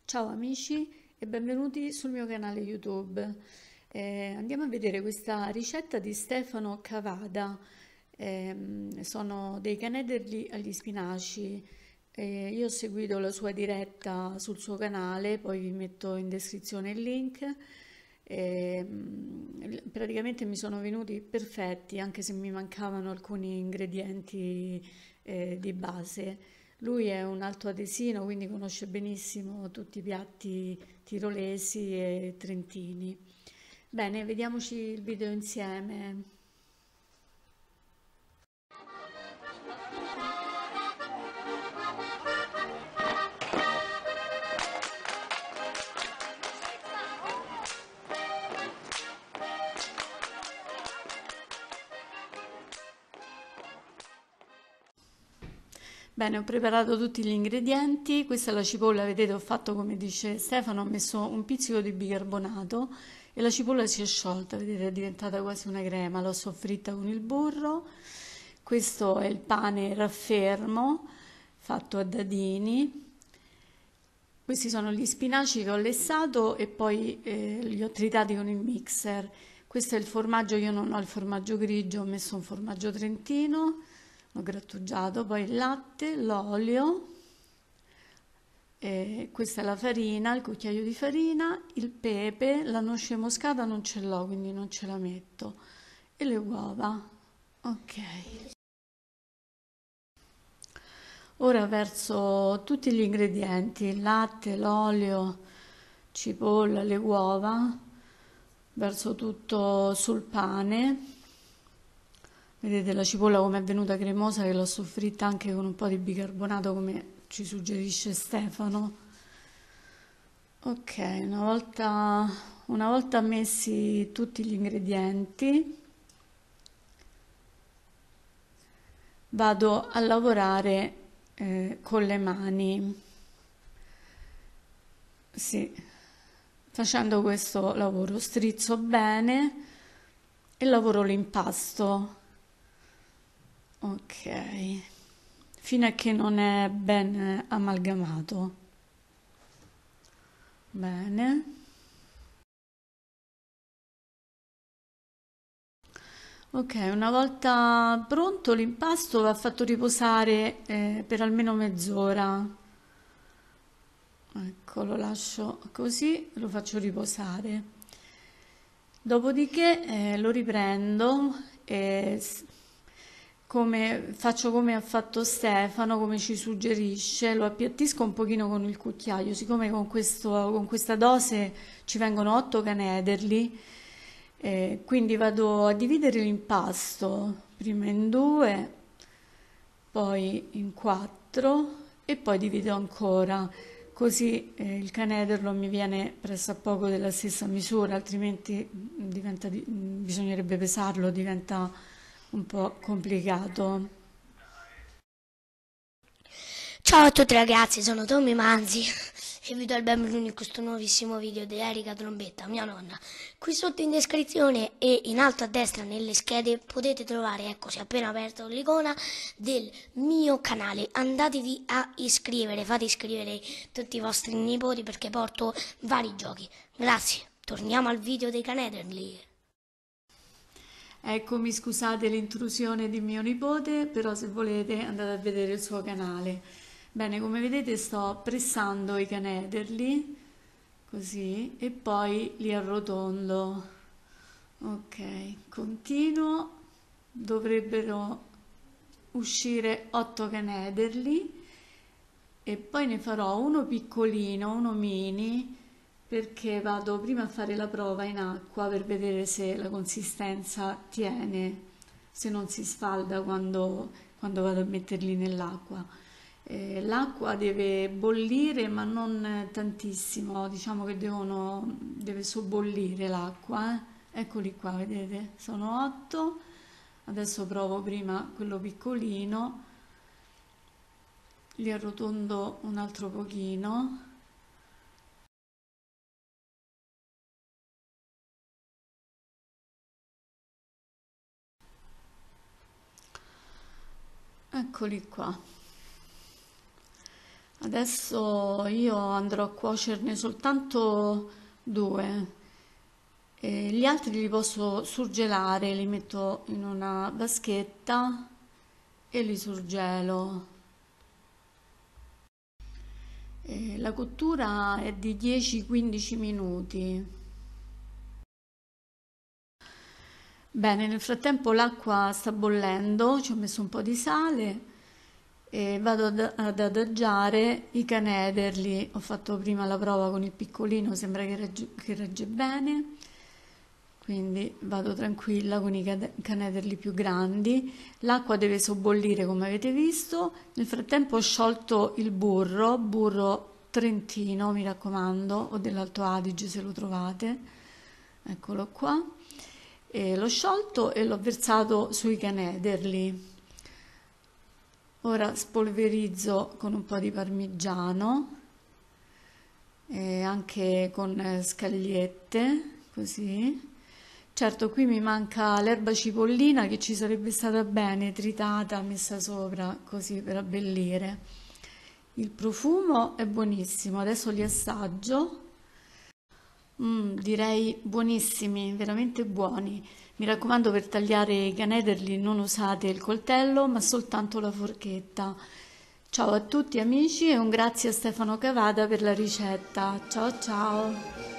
Ciao amici e benvenuti sul mio canale YouTube. Andiamo a vedere questa ricetta di Stefano Cavada. Sono dei canederli agli spinaci. Io ho seguito la sua diretta sul suo canale, poi vi metto in descrizione il link. Praticamente mi sono venuti perfetti, anche se mi mancavano alcuni ingredienti di base. Lui è un altoatesino, quindi conosce benissimo tutti i piatti tirolesi e trentini. Bene, vediamoci il video insieme. Bene, ho preparato tutti gli ingredienti. Questa è la cipolla, vedete, ho fatto come dice Stefano, ho messo un pizzico di bicarbonato e la cipolla si è sciolta, vedete, è diventata quasi una crema, l'ho soffritta con il burro. Questo è il pane raffermo fatto a dadini. Questi sono gli spinaci che ho lessato e poi li ho tritati con il mixer. Questo è il formaggio, io non ho il formaggio grigio, ho messo un formaggio trentino, l'ho grattugiato, poi il latte, l'olio, questa è la farina, il cucchiaio di farina, il pepe, la noce moscata non ce l'ho, quindi non ce la metto, e le uova. Ok. Ora verso tutti gli ingredienti, il latte, l'olio, cipolla, le uova, verso tutto sul pane. Vedete la cipolla come è venuta cremosa, che l'ho soffritta anche con un po' di bicarbonato come ci suggerisce Stefano. Ok, una volta messi tutti gli ingredienti, vado a lavorare con le mani. Sì, facendo questo lavoro strizzo bene e lavoro l'impasto. Ok, fino a che non è ben amalgamato. Bene. Ok, una volta pronto l'impasto va fatto riposare per almeno mezz'ora. Ecco, lo lascio così, lo faccio riposare. Dopodiché lo riprendo e faccio come ha fatto Stefano, come ci suggerisce, lo appiattisco un pochino con il cucchiaio, siccome con questa dose ci vengono 8 canederli, quindi vado a dividere l'impasto, prima in 2, poi in 4 e poi divido ancora, così il canederlo mi viene pressappoco della stessa misura, altrimenti bisognerebbe pesarlo, diventa un po' complicato. Ciao a tutti ragazzi, sono Tommy Manzi e vi do il benvenuto in questo nuovissimo video di Erika Trombetta, mia nonna. Qui sotto in descrizione e in alto a destra nelle schede potete trovare, ecco, si è appena aperto l'icona del mio canale. Andatevi a iscrivere, fate iscrivere tutti i vostri nipoti perché porto vari giochi. Grazie, torniamo al video dei Canederli. Eccomi, scusate l'intrusione di mio nipote, però se volete andate a vedere il suo canale. Bene, come vedete sto pressando i canederli, così, e poi li arrotondo. Ok, continuo, dovrebbero uscire 8 canederli e poi ne farò uno piccolino, uno mini, perché vado prima a fare la prova in acqua per vedere se la consistenza tiene, se non si sfalda quando vado a metterli nell'acqua. L'acqua deve bollire ma non tantissimo, diciamo che deve sobbollire l'acqua. Eccoli qua, vedete? Sono 8. Adesso provo prima quello piccolino, li arrotondo un altro pochino. Eccoli qua. Adesso io andrò a cuocerne soltanto due. E gli altri li posso surgelare, li metto in una vaschetta e li surgelo. E la cottura è di 10-15 minuti. Bene, nel frattempo l'acqua sta bollendo, ci ho messo un po' di sale e vado ad adagiare i canederli. Ho fatto prima la prova con il piccolino, sembra che regge bene, quindi vado tranquilla con i canederli più grandi. L'acqua deve sobbollire come avete visto. Nel frattempo ho sciolto il burro trentino, mi raccomando, o dell'Alto Adige se lo trovate, eccolo qua. E l'ho sciolto e l'ho versato sui canederli. Ora spolverizzo con un po' di parmigiano e anche con scagliette, così. Certo, qui mi manca l'erba cipollina che ci sarebbe stata bene, tritata, messa sopra, così per abbellire. Il profumo è buonissimo, adesso li assaggio. Direi buonissimi, veramente buoni. Mi raccomando, per tagliare i canederli non usate il coltello, ma soltanto la forchetta. Ciao a tutti amici e un grazie a Stefano Cavada per la ricetta. Ciao ciao!